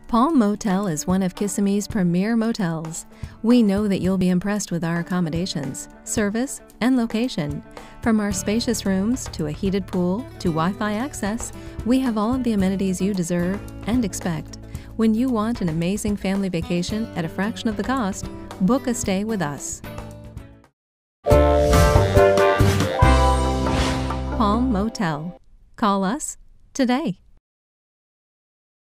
Palm Motel is one of Kissimmee's premier motels. We know that you'll be impressed with our accommodations, service, and location. From our spacious rooms to a heated pool to Wi-Fi access, we have all of the amenities you deserve and expect. When you want an amazing family vacation at a fraction of the cost, book a stay with us. Palm Motel. Call us today.